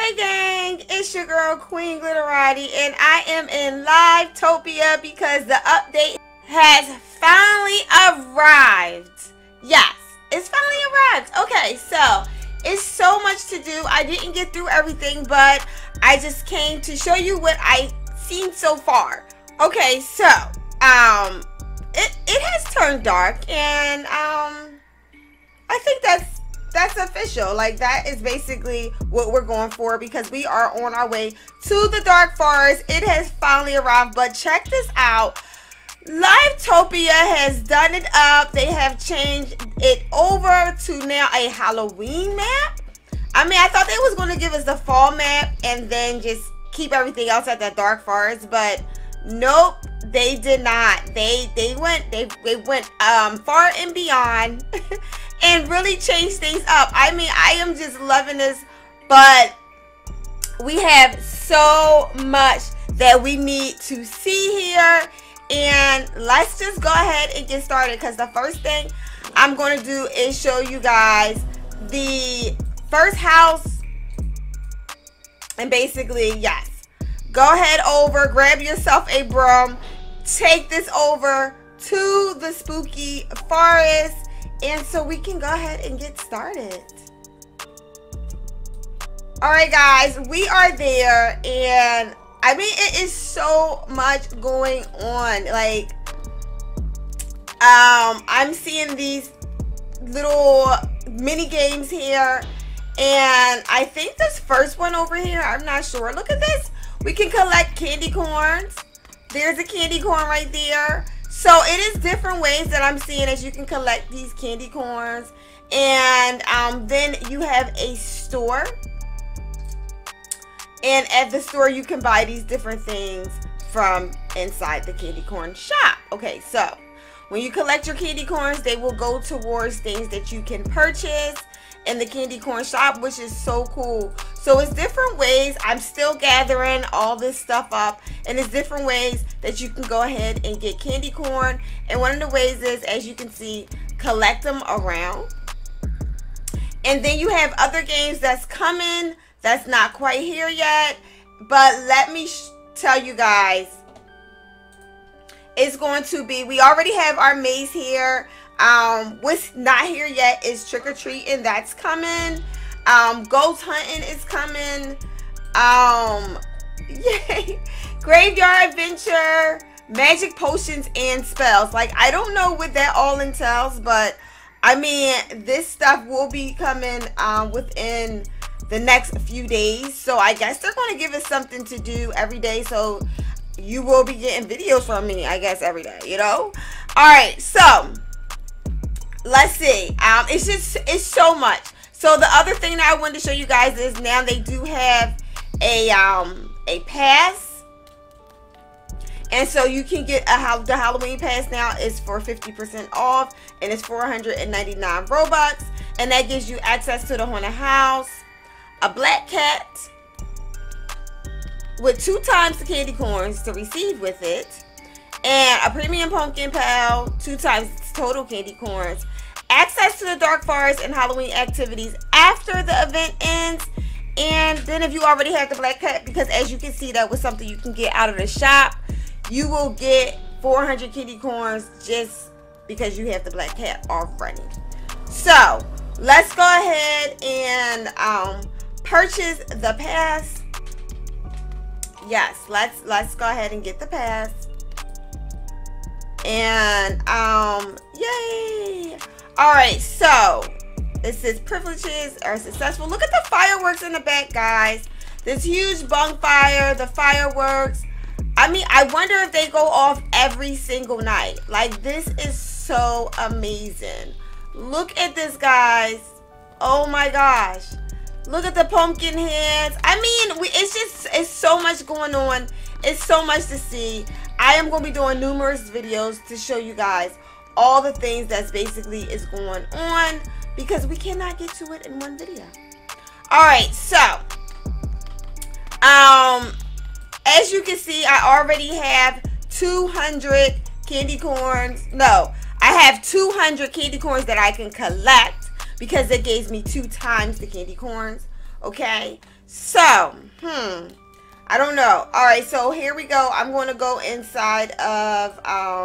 Hey gang, it's your girl Queen Glitterati, and I am in Livetopia because the update has finally arrived. Yes, it's finally arrived. Okay, so it's so much to do. I didn't get through everything, but I just came to show you what I've seen so far. Okay, so it has turned dark, and I think that's official. Like, that is basically what we're going for, because we are on our way to the Dark Forest. It has finally arrived. But check this out, Livetopia has done it up. They have changed it over to now a Halloween map. I mean, I thought they was going to give us the fall map and then just keep everything else at the Dark Forest, but nope, they did not. They went far and beyond and really changed things up. I mean, I am just loving this, but we have so much that we need to see here, and let's just go ahead and get started, because the first thing I'm going to do is show you guys the first house. And basically, yes, go ahead over, grab yourself a broom, take this over to the spooky forest, and so we can go ahead and get started. All right, guys, we are there, and I mean, it is so much going on. Like, I'm seeing these little mini games here, and I think this first one over here, I'm not sure. Look at this. We can collect candy corns. There's a candy corn right there. So it is different ways that I'm seeing as you can collect these candy corns. And then you have a store. And at the store, you can buy these different things from inside the candy corn shop. Okay, so when you collect your candy corns, they will go towards things that you can purchase in the candy corn shop, which is so cool. So it's different ways. I'm still gathering all this stuff up, and it's different ways that you can go ahead and get candy corn. And one of the ways is, as you can see, collect them around. And then you have other games that's coming that's not quite here yet, but let me tell you guys, it's going to be, we already have our maze here. What's not here yet is trick or treating. That's coming. Ghost hunting is coming. Yay. Graveyard adventure, magic potions, and spells. Like, I don't know what that all entails, but I mean, this stuff will be coming within the next few days. So I guess they're going to give us something to do every day. So you will be getting videos from me, I guess, every day, you know? All right, so let's see. It's so much. So the other thing that I wanted to show you guys is now they do have a pass, and so you can get the Halloween pass now is for 50% off, and it's 499 Robux, and that gives you access to the haunted house, a black cat with 2 times the candy corns to receive with it, and a premium pumpkin pal, 2 times total candy corns, access to the Dark Forest and Halloween activities after the event ends. And then if you already have the black cat, because as you can see, that was something you can get out of the shop, you will get 400 candy corns just because you have the black cat already. So let's go ahead and purchase the pass. Yes, let's go ahead and get the pass. And yay. All right, so it says privileges are successful. Look at the fireworks in the back, guys. This huge bonfire, the fireworks. I mean, I wonder if they go off every single night. Like, this is so amazing. Look at this, guys. Oh my gosh. Look at the pumpkin heads. I mean, it's so much going on. It's so much to see. I am going to be doing numerous videos to show you guys all the things that's basically is going on, because we cannot get to it in one video. All right, so as you can see, I already have 200 candy corns. No, I have 200 candy corns that I can collect, because it gives me 2 times the candy corns. Okay, So, I don't know. All right, so here we go. I'm going to go inside of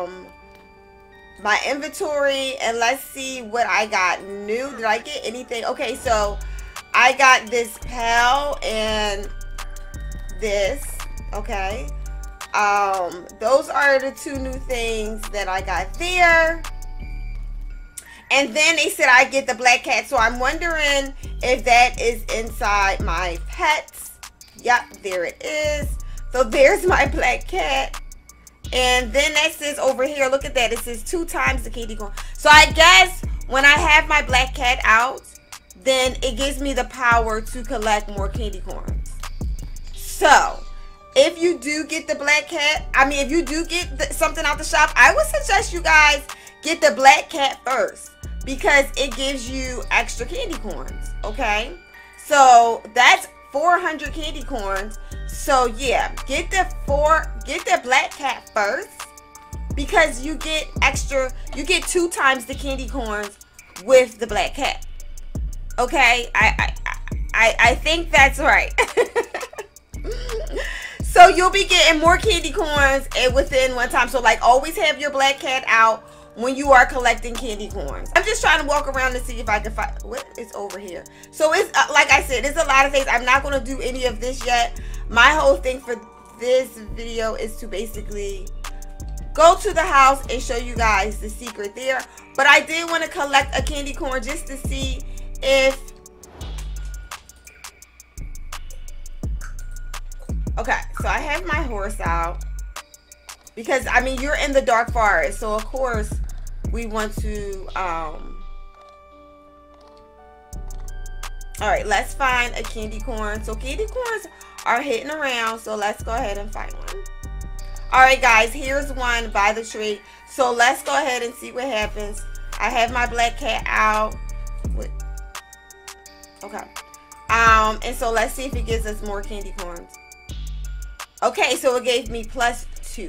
my inventory and let's see what I got new. Did I get anything? Okay, so I got this pal and this. Okay. Those are the two new things that I got there. And then they said I get the black cat. So I'm wondering if that is inside my pets. Yep, there it is. So there's my black cat. And then that says over here, look at that. It says 2 times the candy corn. So I guess when I have my black cat out, then it gives me the power to collect more candy corns. So if you do get the black cat, I mean, if you do get something out the shop, I would suggest you guys get the black cat first because it gives you extra candy corns. Okay, so that's 400 candy corns. So yeah, get the black cat first because you get 2 times the candy corns with the black cat. Okay, I think that's right. So you'll be getting more candy corns within one time. So like always have your black cat out when you are collecting candy corns. I'm just trying to walk around to see if I can find what is over here. So it's like I said, there's a lot of things. I'm not going to do any of this yet. My whole thing for this video is to basically go to the house and show you guys the secret there. But I did want to collect a candy corn just to see if... Okay, so I have my horse out. Because, I mean, you're in the dark forest. So, of course, we want to... Alright, let's find a candy corn. So, candy corns are hitting around. So, let's go ahead and find one. Alright, guys. Here's one by the tree. So, let's go ahead and see what happens. I have my black cat out. Okay. And so, let's see if it gives us more candy corns. Okay, so it gave me +2.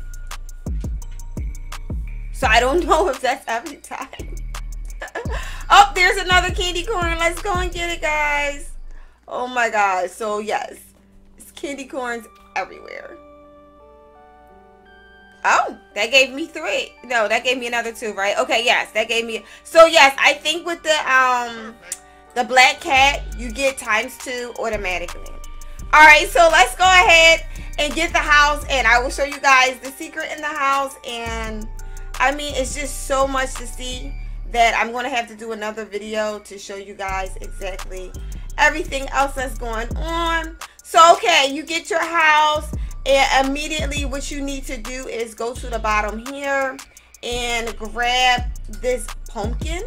So I don't know if that's every time. Oh, there's another candy corn. Let's go and get it, guys. Oh my God. So yes, it's candy corns everywhere. Oh, that gave me 3. No, that gave me another 2, right? Okay, yes, that gave me. So yes, I think with the black cat, you get ×2 automatically. All right, so let's go ahead and get the house, and I will show you guys the secret in the house. And I mean, it's just so much to see that I'm going to have to do another video to show you guys exactly everything else that's going on. So, okay, you get your house, and immediately what you need to do is go to the bottom here and grab this pumpkin.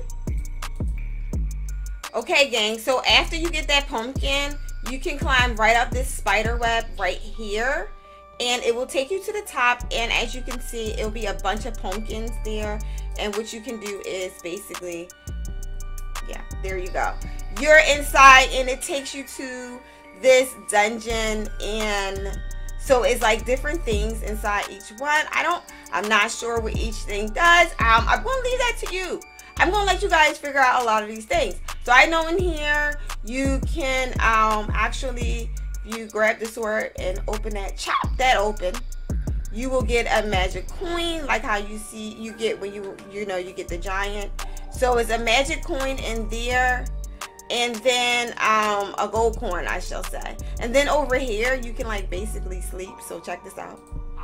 Okay, gang, so after you get that pumpkin, you can climb right up this spider web right here, and it will take you to the top. And as you can see, it'll be a bunch of pumpkins there. And what you can do is basically, yeah, there you go. You're inside, and it takes you to this dungeon. And so it's like different things inside each one. I'm not sure what each thing does. I'm going to leave that to you. I'm going to let you guys figure out a lot of these things. So I know in here you can actually, you grab the sword and open that, chop that open, you will get a magic coin, like how you see you get when you get the giant. So it's a magic coin in there, and then a gold coin, I shall say. And then over here you can like basically sleep. So check this out.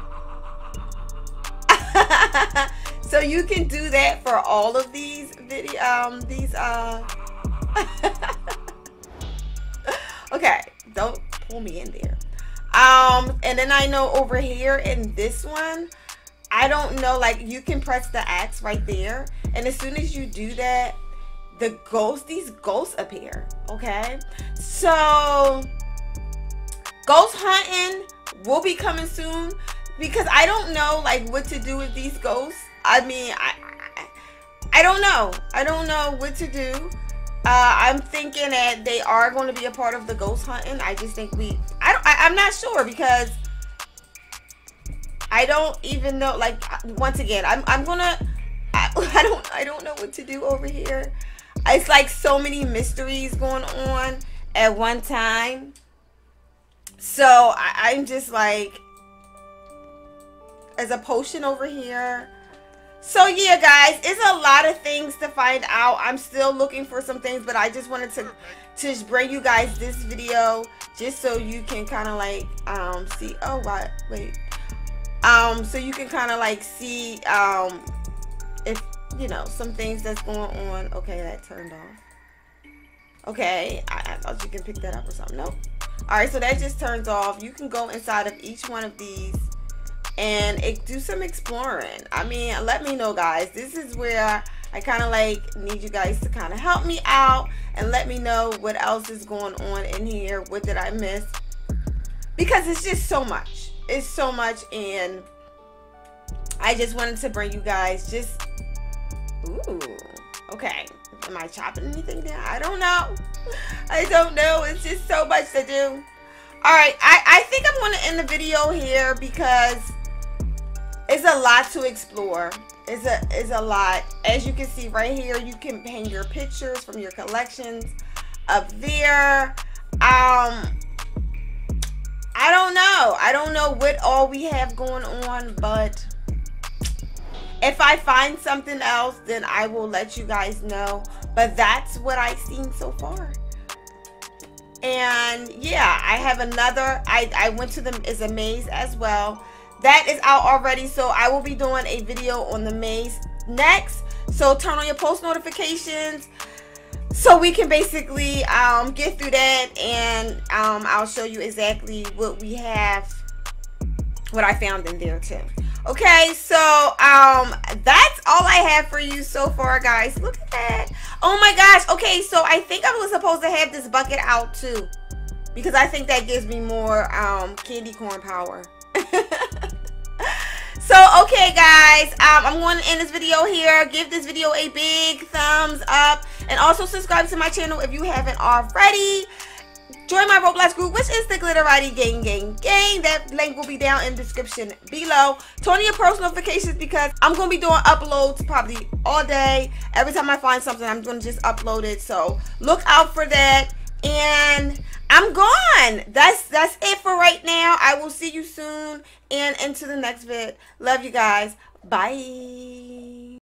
So you can do that for all of these okay, don't pull me in there. And then I know over here in this one, I don't know, like you can press the X right there, and as soon as you do that, these ghosts appear. Okay, so ghost hunting will be coming soon, because I don't know like what to do with these ghosts. I mean, I don't know. I don't know what to do. I'm thinking that they are going to be a part of the ghost hunting. I just think I'm not sure, because I don't even know. Like, once again, I don't know what to do over here. It's like so many mysteries going on at one time. So I'm just like, as a potion over here. So yeah, guys, it's a lot of things to find out. I'm still looking for some things, but I just wanted to bring you guys this video just so you can kind of like see. Oh, wait. So you can kind of like see if you know some things that's going on. Okay, that turned off. Okay, I thought you can pick that up or something. Nope. All right, so that just turns off. You can go inside of each one of these and do some exploring. I mean, let me know, guys. This is where I kind of like need you guys to kind of help me out and let me know what else is going on in here. What did I miss? Because it's just so much. It's so much, and I just wanted to bring you guys just, ooh, okay. Am I chopping anything down? I don't know. I don't know. It's just so much to do. All right, I think I'm going to end the video here because it's a lot to explore. It's a lot. As you can see right here, you can hang your pictures from your collections up there. I don't know. I don't know what all we have going on, but if I find something else, then I will let you guys know. But that's what I've seen so far. And yeah, I have another. I went to is a maze as well. That is out already, so I will be doing a video on the maze next. So turn on your post notifications so we can basically get through that, and I'll show you exactly what we have, what I found in there too. Okay, so that's all I have for you so far, guys. Look at that. Oh my gosh. Okay, so I think I was supposed to have this bucket out too, because I think that gives me more candy corn power. So okay, guys, I'm going to end this video here. Give this video a big thumbs up, and also subscribe to my channel if you haven't already. Join my Roblox group, which is the Glitterati Gang. That link will be down in the description below. Turn on your post notifications because I'm going to be doing uploads probably all day. Every time I find something, I'm going to just upload it. So look out for that. And I'm gone. That's it for right now. I will see you soon and into the next vid. Love you guys. Bye.